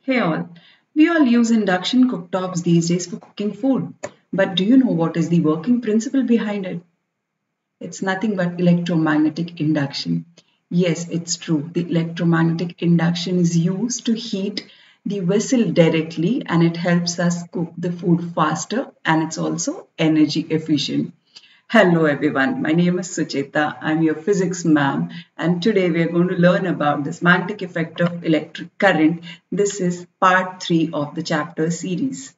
Hey all, we all use induction cooktops these days for cooking food. But do you know what is the working principle behind it? It's nothing but electromagnetic induction. Yes, it's true. The electromagnetic induction is used to heat the vessel directly and it helps us cook the food faster and it's also energy efficient. Hello everyone, my name is Sucheta. I'm your physics ma'am and today we are going to learn about this magnetic effect of electric current. This is part 3 of the chapter series.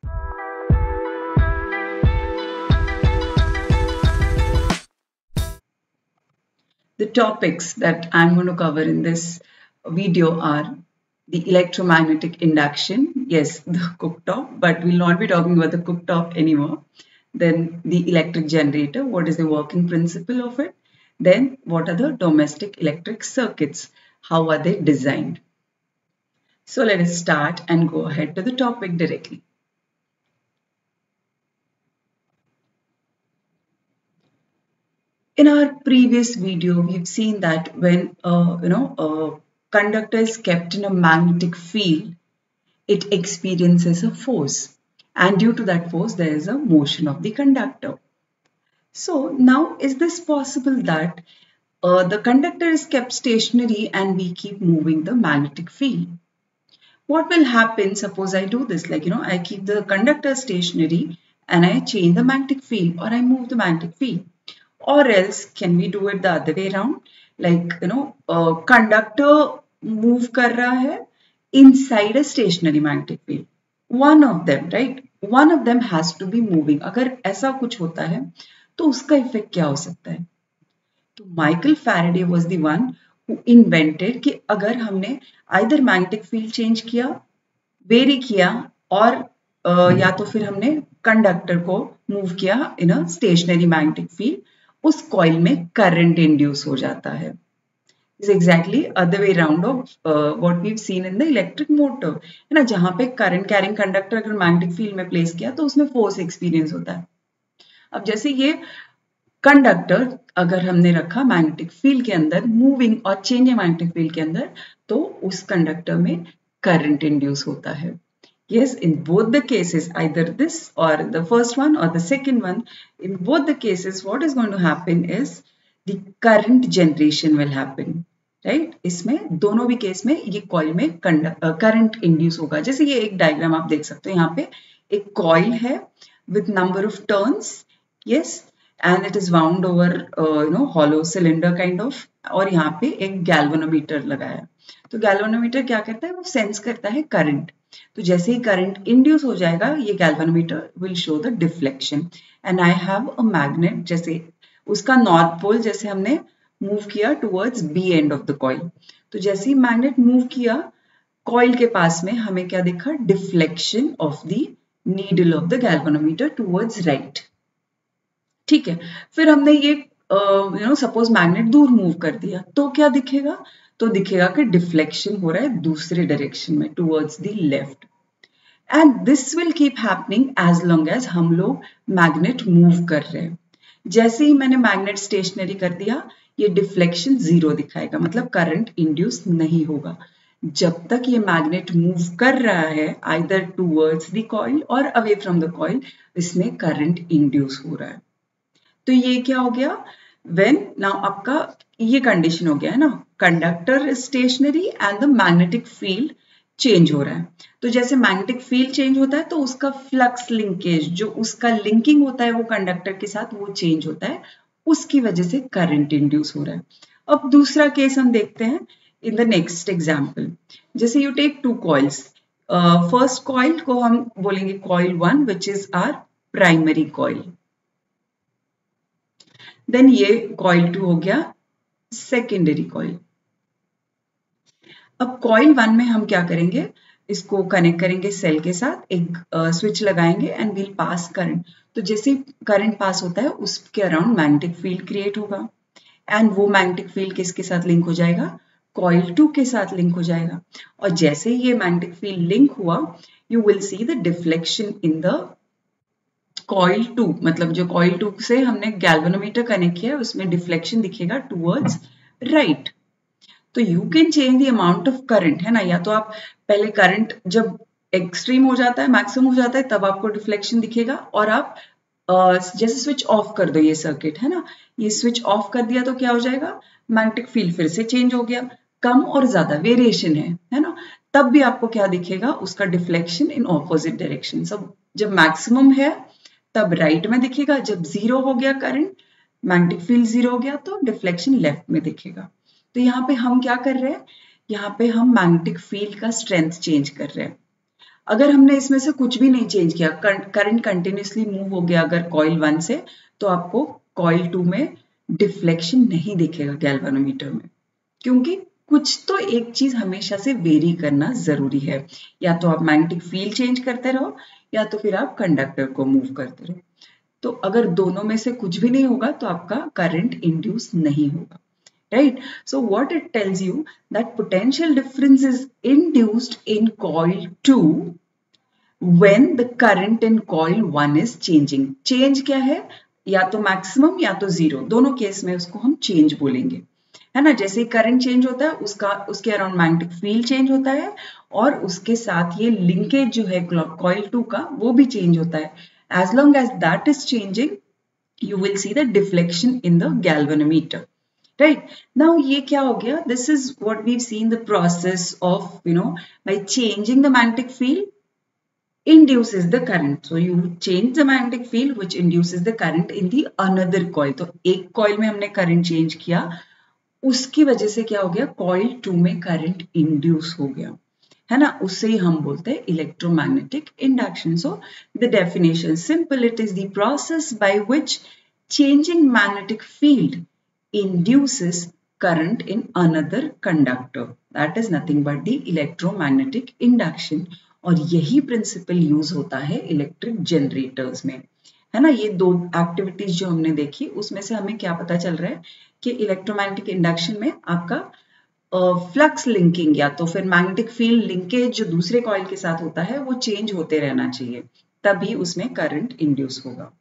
The topics that I'm going to cover in this video are the electromagnetic induction, yes, the cooktop, but we'll not be talking about the cooktop anymore. Then the electric generator, what is the working principle of it? Then what are the domestic electric circuits? How are they designed? So let us start and go ahead to the topic directly. In our previous video, we've seen that when a conductor is kept in a magnetic field, it experiences a force, and due to that force, there is a motion of the conductor. So now, is this possible that the conductor is kept stationary and we keep moving the magnetic field? What will happen? Suppose I do this, I keep the conductor stationary and I change the magnetic field or I move the magnetic field. Or else, can we do it the other way around? Conductor move kar raha hai inside a stationary magnetic field. One of them, right? One of them has to be moving. अगर ऐसा कुछ होता है तो उसका effect क्या हो सकता है? तो Michael Faraday was the one who invented कि अगर हमने आइदर मैग्नेटिक फील्ड चेंज किया, वेरी किया और या तो फिर हमने कंडक्टर को मूव किया in a stationary magnetic field, उस कॉइल में करंट इंड्यूस हो जाता है. is exactly other way round of what we've seen in the electric motor, है ना, जहां पे करंट कैरिंग कंडक्टर अगर मैग्नेटिक फील्ड में प्लेस किया तो उसमें फोर्स एक्सपीरियंस होता है. अब जैसे ये कंडक्टर अगर हमने रखा मैग्नेटिक फील्ड के अंदर, मूविंग और चेंजिंग मैग्नेटिक फील्ड के अंदर, तो उस कंडक्टर में करंट इंड्यूस होता है. Yes, in both the cases, either this or the first one or the second one, in both the cases, what is going to happen is the current generation will happen, right? इसमें दोनों भी case में ये coil में current induce होगा. जैसे ये एक डायग्राम आप देख सकते हो, यहाँ पे एक कॉइल है with number of turns, yes, and it is wound over hollow cylinder kind of, और यहाँ पे एक गैल्वेनोमीटर लगाया है. तो गैल्वेनोमीटर क्या करता है? वो सेंस करता है करंट. तो जैसे ही करंट इंड्यूस हो जाएगा, ये galvanometer will show the deflection. And I have a magnet, जैसे उसका नॉर्थ पोल जैसे हमने मूव किया towards B end of the coil, तो जैसे ही मैग्नेट मूव किया कॉइल के पास में, हमें क्या दिखा? Deflection of the needle of the galvanometer towards right. ठीक है, फिर हमने ये सपोज मैग्नेट दूर मूव कर दिया तो क्या दिखेगा? तो दिखेगा कि डिफ्लेक्शन हो रहा है दूसरे डायरेक्शन में, towards the left. And this will keep happening as long as हम लोग मैग्नेट मूव कर रहे हैं. जैसे ही मैंने मैग्नेट स्टेशनरी कर दिया, ये डिफ्लेक्शन जीरो दिखाएगा, मतलब करंट इंड्यूस नहीं होगा. जब तक ये मैग्नेट मूव कर रहा है आइदर टुवर्ड्स द कॉइल और अवे फ्रॉम द कॉइल, इसमें करंट इंड्यूस हो रहा है. तो ये क्या हो गया? When now आपका ये कंडीशन हो गया है ना, conductor stationary and the magnetic field change हो रहा है. तो जैसे मैग्नेटिक फील्ड चेंज होता है तो उसका फ्लक्स लिंकेज, जो उसका लिंकिंग होता है वो कंडक्टर के साथ, वो चेंज होता है, उसकी वजह से करंट इंड्यूस हो रहा है. अब दूसरा केस हम देखते हैं इन द नेक्स्ट एग्जाम्पल. जैसे you take two coils. First coil को हम बोलेंगे coil 1 which is our primary coil. Then ये कॉइल 2 हो गया सेकेंडरी कॉइल. अब कॉइल 1 में हम क्या करेंगे? इसको कनेक्ट करेंगे सेल के साथ, एक स्विच लगाएंगे एंड विल पास करंट. तो जैसे करंट पास होता है उसके अराउंड मैग्नेटिक फील्ड क्रिएट होगा एंड वो मैग्नेटिक फील्ड किसके साथ लिंक हो जाएगा? कॉइल 2 के साथ लिंक हो जाएगा. और जैसे ही ये मैग्नेटिक फील्ड लिंक हुआ, you will see the deflection in the coil 2, मतलब जो कॉइल 2 से हमने गैल्वेनोमीटर कनेक्ट किया है उसमें डिफ्लेक्शन दिखेगा टुवर्ड्स राइट. तो you can change the amount of current, है ना। या तो आप पहले करंट जब एक्सट्रीम हो जाता है, मैक्सिमम हो जाता है, तब आपको डिफ्लेक्शन दिखेगा, और आप जैसे स्विच ऑफ कर दो ये सर्किट, है ना, ये स्विच ऑफ कर दिया तो क्या हो जाएगा, मैग्नेटिक फील्ड फिर से चेंज हो गया, कम और ज्यादा वेरिएशन है ना, तब भी आपको क्या दिखेगा, उसका डिफ्लेक्शन इन ऑपोजिट डायरेक्शन। सब जब मैक्सिमम है तब राइट में दिखेगा, जब जीरो हो गया करंट, मैग्नेटिक फील्ड जीरो हो गया तो डिफ्लेक्शन लेफ्ट में दिखेगा। तो यहाँ पे हम क्या कर रहे हैं, यहाँ पे हम मैग्नेटिक फील्ड का स्ट्रेंथ चेंज कर रहे हैं। अगर हमने इसमें से कुछ भी नहीं चेंज किया, करंट कंटिन्यूसली मूव हो गया अगर कॉइल 1 से, तो आपको कॉइल 2 में डिफ्लेक्शन नहीं दिखेगा गैल्वेनोमीटर में, क्योंकि कुछ तो एक चीज हमेशा से वेरी करना जरूरी है, या तो आप मैग्नेटिक फील्ड चेंज करते रहो या तो फिर आप कंडक्टर को मूव करते रहो। तो अगर दोनों में से कुछ भी नहीं होगा तो आपका करंट इंड्यूस नहीं होगा, right? So what it tells you that potential difference is induced in coil 2 when the current in coil 1 is changing. Change क्या है, या तो मैक्सिमम या तो जीरो, दोनों केस में उसको हम चेंज बोलेंगे, है ना। जैसे करंट चेंज होता है उसके अराउंड मैग्नेटिक फील्ड चेंज होता है, और उसके साथ ये लिंकेज जो है कॉइल 2 का वो भी चेंज होता है। As long as that is changing you will see the deflection in the galvanometer, right? Now ये क्या हो गया, this is what we've seen the process of, by changing the magnetic field induces the current. So you change the magnetic field which induces the current in the another coil. तो एक coil में हमने current change किया, उसकी वजह से क्या हो गया, coil 2 में current induce हो गया, है ना, उससे ही हम बोलते हैं electromagnetic induction. So the definition simple, it is the process by which changing magnetic field induces current in another conductor. That is nothing but the electromagnetic induction. और यही प्रिंसिपल यूज होता है इलेक्ट्रिक जनरेटर्स में, है ना। ये दो activities जो हमने देखी उसमें से हमें क्या पता चल रहा है कि इलेक्ट्रोमैग्नेटिक इंडक्शन में आपका फ्लक्स लिंकिंग या तो फिर मैग्नेटिक फील्ड लिंकेज जो दूसरे कॉइल के साथ होता है वो चेंज होते रहना चाहिए, तभी उसमें करंट इंड्यूस होगा।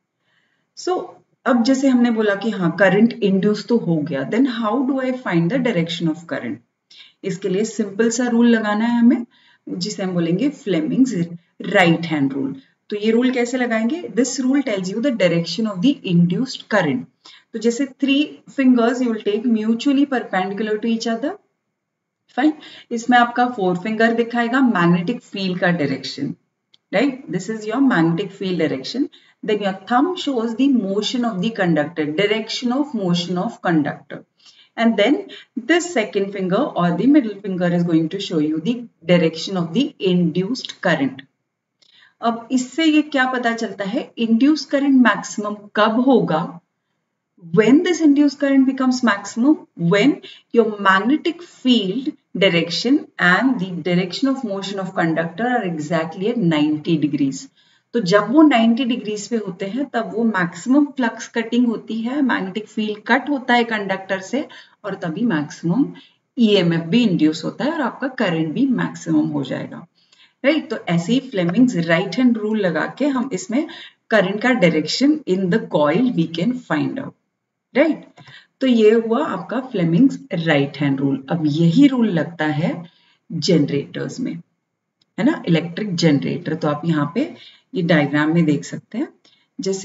सो अब जैसे हमने बोला कि हाँ करंट इंड्यूस तो हो गया, then how do I find the direction of current. इसके लिए सिंपल सा रूल लगाना है हमें, जिसे हम बोलेंगे फ्लेमिंग्स राइट हैंड रूल। तो ये रूल कैसे लगाएंगे, this rule tells you the direction of the induced current. तो जैसे 3 fingers you will take mutually perpendicular to each other, fine. इसमें आपका 4 फिंगर दिखाएगा मैग्नेटिक फील्ड का direction, right? This is your magnetic field direction. Then your thumb shows the motion of the conductor, direction of motion of conductor. And then this second finger or the middle finger is going to show you the direction of the induced current. अब इससे ये क्या पता चलता है, induced current maximum कब होगा, when this induced current becomes maximum, when your magnetic field direction and the direction of motion of conductor are exactly at 90 degrees. तो जब वो 90 डिग्रीज पे होते हैं तब वो मैक्सिमम फ्लक्स कटिंग होती है, मैग्नेटिक फील्ड कट होता है कंडक्टर से, और तभी मैक्सिमम ईएमएफ भी इंड्यूस होता है और आपका करंट भी मैक्सिमम हो जाएगा, राइट? तो ऐसे ही फ्लेमिंग्स राइट हैंड रूल लगा के हम इसमें करंट का direction in the coil we can find out, right? तो ये हुआ आपका फ्लेमिंग्स राइट हैंड रूल। अब यही रूल लगता है जनरेटर्स में, है ना, इलेक्ट्रिक जनरेटर। तो आप यहाँ पे ये डायग्राम में देख सकते हैं। जैसे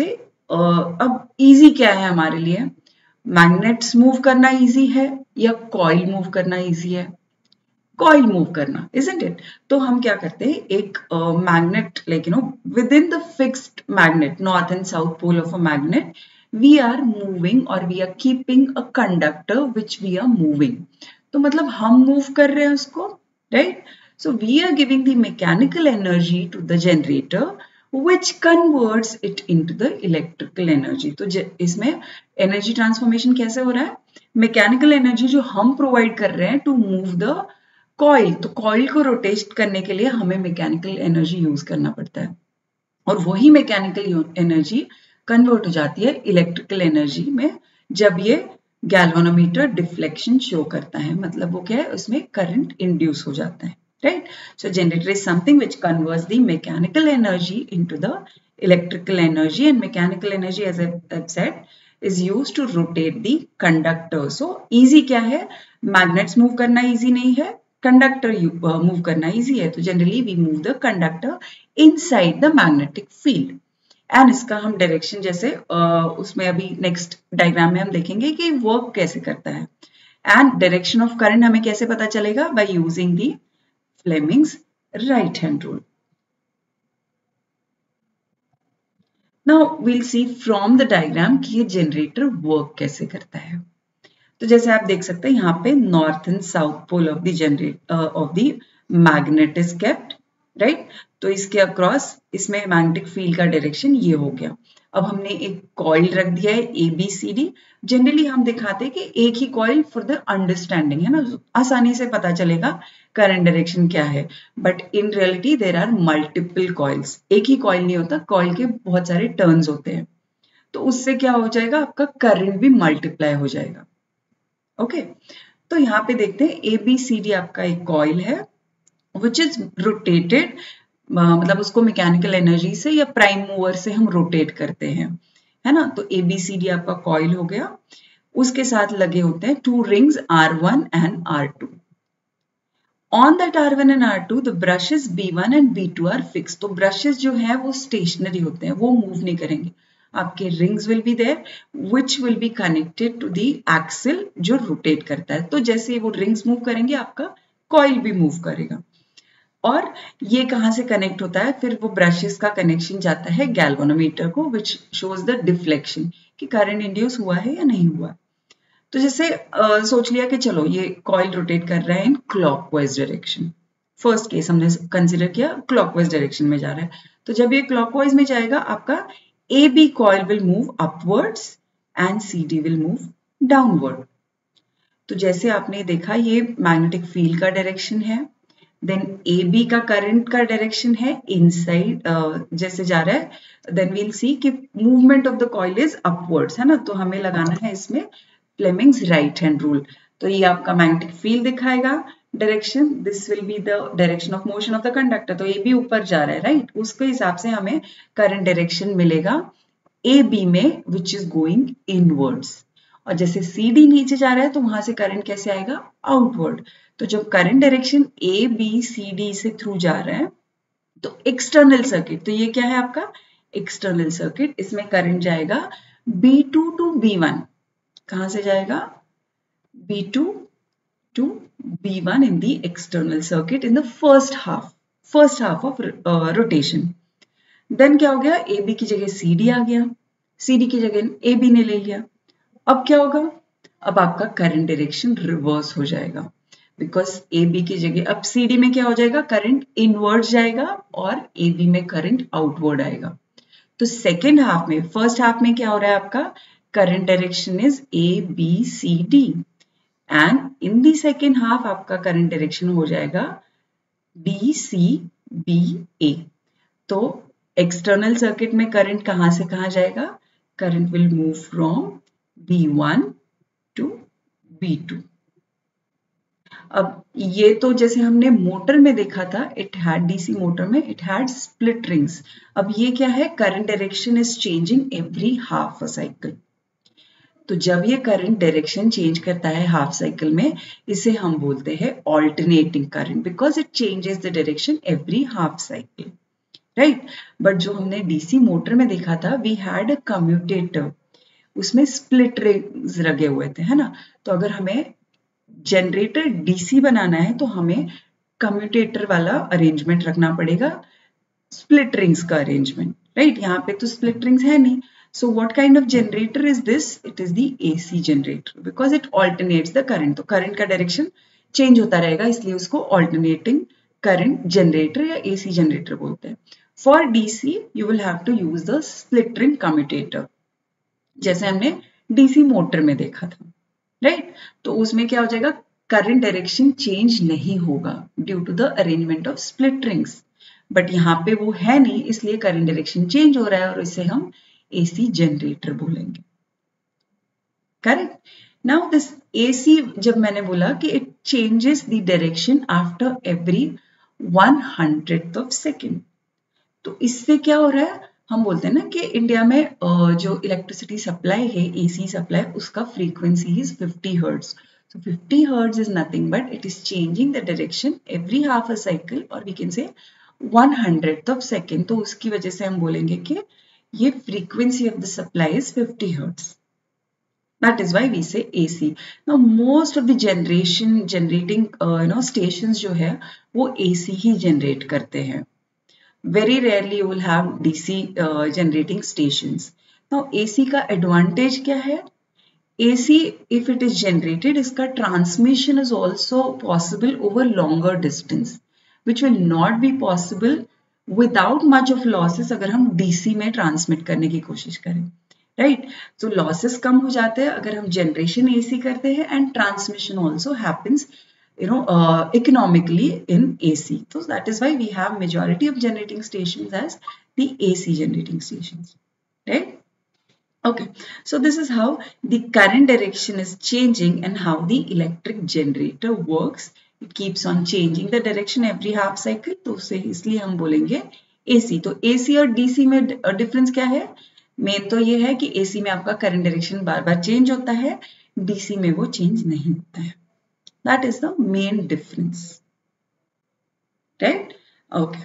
अब इजी क्या है हमारे लिए, मैग्नेट्स मूव करना इजी है या कॉइल मूव करना इजी है? कॉइल मूव करना, isn't it? तो हम क्या करते हैं, एक magnet like within the fixed magnet, north and south pole of a magnet, we are moving or we are keeping a conductor which we are moving. तो मतलब हम move कर रहे हैं उसको, right? So we are giving the mechanical energy to the generator which converts it into the electrical energy. तो इसमें energy transformation कैसे हो रहा है, मैकेनिकल एनर्जी जो हम प्रोवाइड कर रहे हैं टू मूव द कॉइल, तो कॉइल को रोटेट करने के लिए हमें मैकेनिकल एनर्जी यूज करना पड़ता है, और वही मैकेनिकल एनर्जी कन्वर्ट हो जाती है इलेक्ट्रिकल एनर्जी में जब ये गैल्वेनोमीटर डिफ्लेक्शन शो करता है, मतलब वो क्या है, उसमें करंट इंड्यूस हो जाता है, right? So generator is something which converts the mechanical energy into the electrical energy, and mechanical energy, as I have said, is used to rotate the conductor. So easy क्या है, magnets move करना easy नहीं है, conductor move करना easy है. तो generally we move the conductor inside the magnetic field. And इसका हम डायरेक्शन जैसे उसमें अभी नेक्स्ट डायग्राम में हम देखेंगे कि वर्क कैसे करता है. एंड डायरेक्शन ऑफ करंट हमें कैसे पता चलेगा, by using the Fleming's right hand rule. Now we'll see from the diagram कि ये जनरेटर वर्क कैसे करता है. तो जैसे आप देख सकते हैं यहाँ पे north and south pole of the magnet is kept, right. तो इसके अक्रॉस इसमें मैग्नेटिक फील्ड का डायरेक्शन ये हो गया. अब हमने एक कॉइल रख दिया है ABCD. जनरली हम दिखाते हैं कि एक ही कॉइल फॉर द अंडरस्टैंडिंग, है ना, आसानी से पता चलेगा करंट डायरेक्शन क्या है. But in reality there are multiple coils. एक ही कॉइल नहीं होता, कॉइल के बहुत सारे टर्न्स होते हैं. तो उससे क्या हो जाएगा, आपका करंट भी मल्टीप्लाई हो जाएगा. ओके तो यहाँ पे देखते हैं ABCD आपका एक कॉइल है विच इज रोटेटेड, मतलब उसको मैकेनिकल एनर्जी से या प्राइम मूवर से हम रोटेट करते हैं, है ना. तो ABCD आपका कॉइल हो गया. उसके साथ लगे होते हैं 2 rings R1 and R2. On that R1 and R2 the brushes B1 and B2 are fix. तो ब्रशेस जो है वो स्टेशनरी होते हैं, वो मूव नहीं करेंगे. आपके rings will be there which will be connected to the axle जो रोटेट करता है. तो जैसे वो रिंग्स मूव करेंगे आपका कॉइल भी मूव करेगा. और ये कहां से कनेक्ट होता है, फिर वो ब्रशेस का कनेक्शन जाता है गैल्वेनोमीटर को विच शोज द डिफ्लेक्शन कि करंट इंड्यूस हुआ है या नहीं हुआ. तो जैसे सोच लिया कि चलो ये कॉइल रोटेट कर रहा है in clockwise direction. First case हमने कंसिडर किया क्लॉकवाइज डायरेक्शन में जा रहा है. तो जब ये क्लॉकवाइज में जाएगा आपका AB coil will move upwards and CD will move downward. तो जैसे आपने देखा ये मैग्नेटिक फील्ड का डायरेक्शन है. देन AB का करंट का डायरेक्शन है इनसाइड जैसे जा रहा है. देन वील सी कि movement of the coil is upwards, है ना. तो हमें लगाना है इसमें फ्लेमिंग्स राइट हैंड रूल. तो ये आपका मैग्नेटिक फील्ड दिखाएगा direction. This will be the direction of motion of the conductor. तो AB ऊपर जा रहा है, राइट. उसके हिसाब से हमें करंट डायरेक्शन मिलेगा AB में विच इज गोइंग इनवर्ड्स. और जैसे CD नीचे जा रहा है तो वहां से करंट कैसे आएगा, आउटवर्ड. तो जब करंट डायरेक्शन ABCD से थ्रू जा रहा है तो एक्सटर्नल सर्किट, तो ये क्या है आपका एक्सटर्नल सर्किट. इसमें करंट जाएगा B2 टू B1. कहां से जाएगा, B2 to B1 in the external circuit in the first half of rotation. Then क्या हो गया, AB की जगह CD आ गया, CD की जगह AB ने ले लिया. अब क्या होगा, अब आपका करंट डायरेक्शन रिवर्स हो जाएगा बिकॉज AB की जगह अब CD में क्या हो जाएगा, करंट इनवर्ड जाएगा और AB में करंट आउटवर्ड आएगा. तो सेकेंड हाफ में, फर्स्ट हाफ में क्या हो रहा है आपका, current direction is ABCD and in the second half आपका करंट डायरेक्शन हो जाएगा BCBA. तो एक्सटर्नल सर्किट में करंट कहां से कहां जाएगा, current will move from B1 to B2. अब ये तो जैसे हमने मोटर में देखा था, इट हैड DC मोटर में इट हैड स्प्लिट रिंग्स. अब ये क्या है, current direction is changing every half a cycle. तो जब ये करंट डायरेक्शन चेंज करता है हाफ साइकिल में, इसे हम बोलते हैं alternating current because it changes the direction every half cycle, right. But जो हमने DC मोटर में देखा था, वी हैड अ कम्यूटेटर, उसमें स्प्लिट रिंग्स लगे हुए थे, है ना. तो अगर हमें जनरेटर DC बनाना है तो हमें कम्यूटेटर वाला अरेंजमेंट रखना पड़ेगा, स्प्लिट रिंग्स का अरेंजमेंट, राइट. यहाँ पे तो स्प्लिट रिंग्स है नहीं. So what kind of generator is this, it is the AC generator because it alternates the current. तो करंट का डायरेक्शन चेंज होता रहेगा, इसलिए उसको ऑल्टरनेटिंग करंट जनरेटर या AC जनरेटर बोलते हैं. For DC you will have to use the split ring commutator जैसे हमने DC मोटर में देखा था, राइट. तो उसमें क्या हो जाएगा, करंट डायरेक्शन चेंज नहीं होगा due to the arrangement of split rings. But यहाँ पे वो है नहीं, इसलिए करंट डायरेक्शन चेंज हो रहा है और इसे हम AC जनरेटर बोलेंगे, करेक्ट. नाउ दिस AC, जब मैंने बोला कि it changes the direction after every 1/100th of second, तो इससे क्या हो रहा है, हम बोलते हैं ना कि इंडिया में जो इलेक्ट्रिसिटी सप्लाई है, एसी सप्लाई, उसका frequency is 50 hertz. So 50 hertz is nothing but it is changing the direction every half a cycle, or we can say 1/100th of second. तो उसकी वजह से हम बोलेंगे कि ये frequency of the supply is 50 hertz. That is why we say AC. Now most of the generating stations जो है वो AC ही generate करते हैं. Very rarely you will have DC generating stations. Now AC का advantage क्या है? AC, if it is generated, इसका transmission is also possible over longer distance, which will not be possible without much of losses अगर हम DC में transmit करने की कोशिश करें, right? So losses कम हो जाते हैं अगर हम generation AC करते हैं, and transmission also happens, economically in AC. So that is why we have majority of generating stations as the AC generating stations, right? Okay, so this is how the current direction is changing and how the electric generator works. It keeps on changing the direction every half cycle. तो उसे इसलिए हम बोलेंगे AC. तो AC और DC में difference क्या है? मेन तो ये है कि AC में आपका करंट डायरेक्शन बार बार चेंज होता है, DC में वो चेंज नहीं होता है. That is the main difference, right? Okay.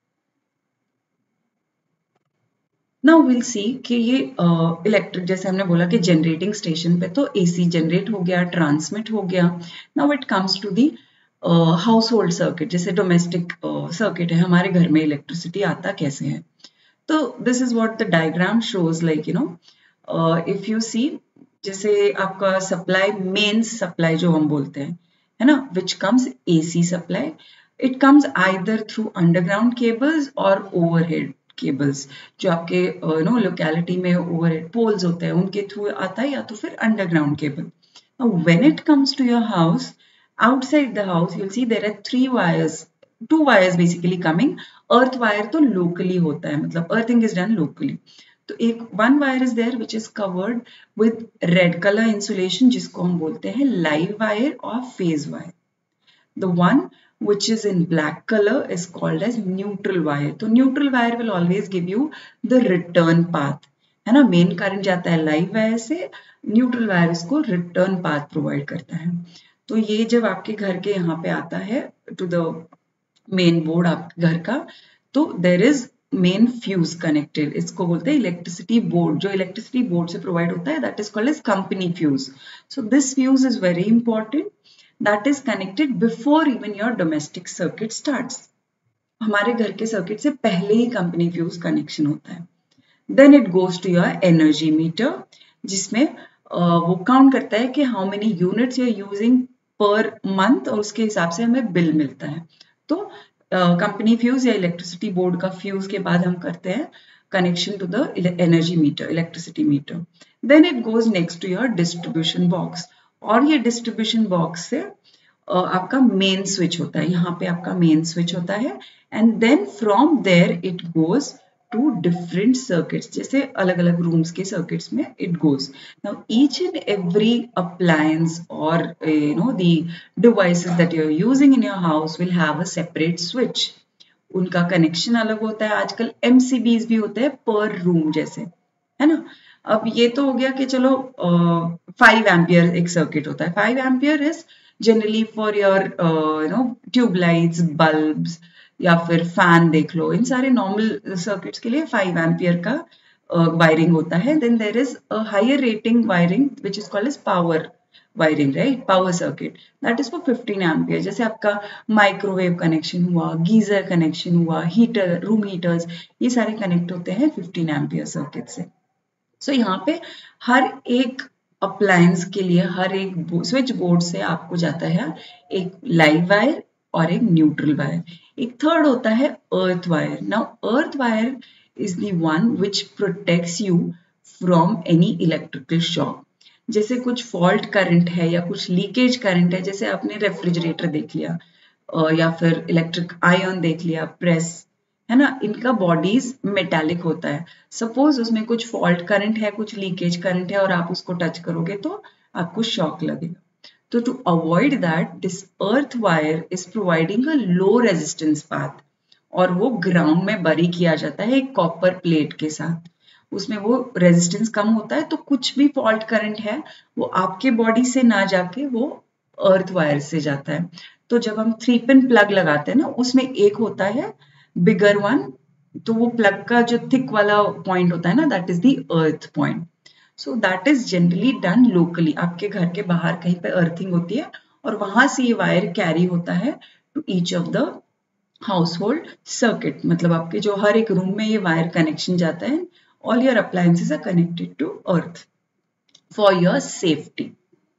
Now we'll see कि ये इलेक्ट्रिक, जैसे हमने बोला कि जनरेटिंग स्टेशन पे तो AC जनरेट हो गया, ट्रांसमिट हो गया. Now it comes to the household circuit. जैसे डोमेस्टिक सर्किट है, हमारे घर में इलेक्ट्रिसिटी आता कैसे है. तो this is what the diagram shows. Like if you see, जैसे आपका सप्लाई, मेन सप्लाई जो हम बोलते हैं, है ना, which comes AC supply. It comes either through underground cables और ओवरहेड केबल्स, जो आपके लोकेलिटी में ओवरहेड पोल्स होते हैं उनके थ्रू आता है, या तो फिर underground cable. When it comes to your house, outside the house you will see there are 3 wires, 2 wires basically coming. Earth wire तो लोकली होता है, मतलब अर्थिंग इज डन लोकली. तो एक 1 wire is there which is covered with red colour insulation, जिसको हम बोलते हैं लाइव वायर और phase wire. The one which is in black color is called as neutral wire. तो neutral wire will always give you the return path, है ना. Main current जाता है लाइव वायर से, न्यूट्रल वायर इसको return path provide करता है. तो ये जब आपके घर के यहाँ पे आता है टू द मेन बोर्ड आपके घर का, तो there is main fuse connected. इसको बोलते हैं इलेक्ट्रिसिटी बोर्ड. जो इलेक्ट्रिसिटी बोर्ड से प्रोवाइड होता है that is called as company fuse. So this fuse is very important. That is connected before even your domestic circuit starts. हमारे घर के सर्किट से पहले ही कंपनी फ्यूज कनेक्शन होता है. Then it goes to your energy meter, जिसमें वो count करता है कि how many units you are using per month, और उसके हिसाब से हमें बिल मिलता है. तो कंपनी फ्यूज या इलेक्ट्रिसिटी बोर्ड का फ्यूज के बाद हम करते हैं connection to the energy meter, electricity meter. Then it goes next to your distribution box. और ये डिस्ट्रीब्यूशन बॉक्स से आपका मेन स्विच होता है. यहाँ पे आपका मेन स्विच होता है, and then from there it goes to different circuits. जैसे अलग अलग रूम्स के सर्किट्स में it goes. Now each and every appliance और the devices that you are using in your house will have a separate switch. उनका connection अलग होता है. आजकल MCBs भी होते हैं पर रूम जैसे, है ना. अब ये तो हो गया कि चलो 5 एम्पियर एक सर्किट होता है. 5 ampere is generally for your tubelights, bulbs, या फिर फैन देख लो. इन सारे नॉर्मल सर्किट्स के लिए 5 एम्पियर का वायरिंग होता है. Then there is a higher rating wiring which is called as power wiring, right, power circuit. That is for 15 ampere. जैसे आपका माइक्रोवेव कनेक्शन हुआ, गीजर कनेक्शन हुआ, हीटर, रूम हीटर्स, ये सारे कनेक्ट होते हैं 15 एम्पियर सर्किट से. सो यहाँ पे हर एक अप्लायंस के लिए हर एक स्विच बोर्ड से आपको जाता है एक लाइव वायर और एक न्यूट्रल वायर. एक थर्ड होता है earth wire. Now earth wire is the one which protects you from any electrical shock. जैसे कुछ फॉल्ट करंट है या कुछ लीकेज करंट है, जैसे आपने रेफ्रिजरेटर देख लिया या फिर इलेक्ट्रिक आयरन देख लिया, प्रेस, है ना, इनका बॉडीज मेटालिक होता है. सपोज उसमें कुछ फॉल्ट करंट है, कुछ लीकेज करंट है, और आप उसको टच करोगे तो आपको शॉक लगेगा. तो to avoid that, this earth wire is providing a low resistance path. और वो ग्राउंड में बरी किया जाता है एक कॉपर प्लेट के साथ। उसमें वो रेजिस्टेंस कम होता है, तो कुछ भी फॉल्ट करंट है वो आपके बॉडी से ना जाके वो अर्थ वायर से जाता है। तो जब हम 3 पिन प्लग लगाते हैं ना, उसमें एक होता है बिगर वन, तो वो प्लग का जो थिक वाला पॉइंट होता है ना, that is the earth point. So that is generally done locally, आपके घर के बाहर कहीं पे अर्थिंग होती है और वहां से ये वायर कैरी होता है to each of the household circuit, मतलब आपके जो हर एक रूम में ये वायर कनेक्शन जाता है। All your appliances are connected to earth for your safety,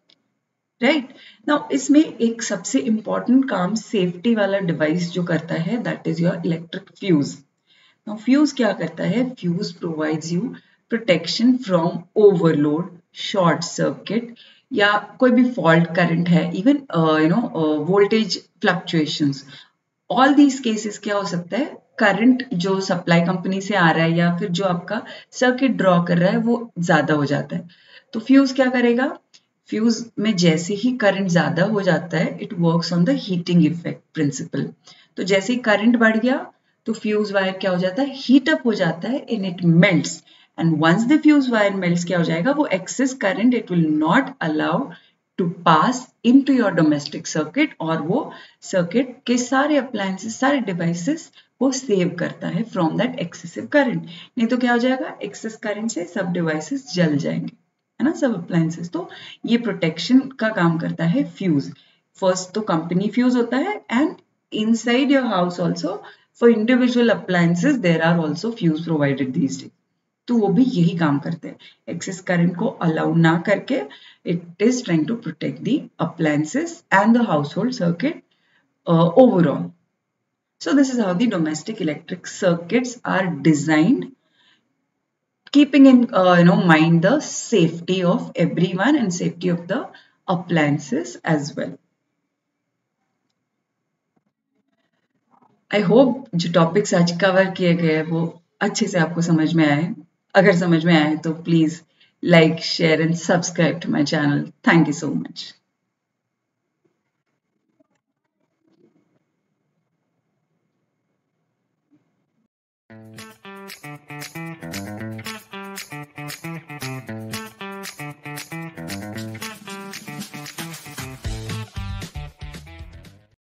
right. Now इसमें एक सबसे इंपॉर्टेंट काम सेफ्टी वाला डिवाइस जो करता है, that is your electric fuse. Now fuse क्या करता है? Fuse provides you protection from overload, short circuit, या कोई भी फॉल्ट करंट है, even voltage fluctuations. All these cases क्या हो सकता है? करंट जो सप्लाई कंपनी से आ रहा है या फिर जो आपका सर्किट ड्रॉ कर रहा है वो ज्यादा हो जाता है। तो फ्यूज क्या करेगा? फ्यूज में जैसे ही करंट ज्यादा हो जाता है, it works on the heating effect principle. तो जैसे ही करंट बढ़ गया तो फ्यूज वायर क्या हो जाता है? हीट अप हो जाता है and it melts. And once the fuse wire melts, क्या हो जाएगा? वो excess current it will not allow to pass into your domestic circuit, और वो सर्किट के सारे अप्लायंसेस, सारे डिवाइसेस को सेव करता है फ्रॉम दैट एक्सेसिव करंट। नहीं तो क्या हो जाएगा? एक्सेस करंट से सब डिवाइसेस जल जाएंगे, है ना, सब अप्लायंसेस। तो ये प्रोटेक्शन का काम करता है फ्यूज। फर्स्ट तो कंपनी फ्यूज होता है, and inside your house also for individual appliances there are also fuse provided these days. तो वो भी यही काम करते हैं, एक्सेस करंट को अलाउ ना करके it is trying to protect the appliances and the household circuit overall. So this is how the domestic electric circuits are designed, keeping in mind the safety of everyone and safety of the appliances as well. I hope जो topics आज cover किए गए हैं वो अच्छे से आपको समझ में आए। अगर समझ में आए तो please like, share and subscribe to my channel. Thank you so much.